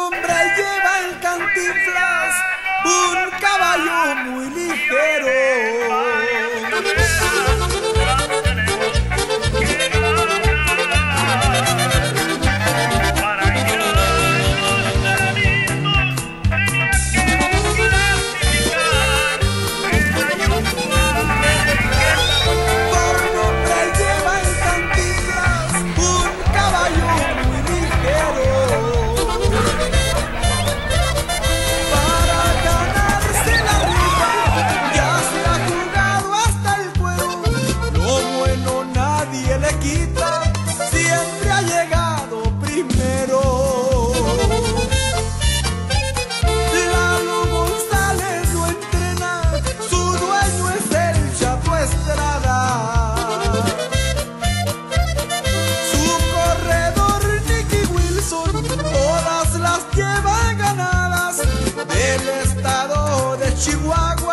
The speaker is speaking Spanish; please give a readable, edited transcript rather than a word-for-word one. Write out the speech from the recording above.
nombre lleva el Cantinflas, un caballo muy ligero. Siempre ha llegado primero. Lalo González lo entrena, su dueño es el Chato Estrada. Su corredor Nicky Wilson todas las lleva ganadas del estado de Chihuahua.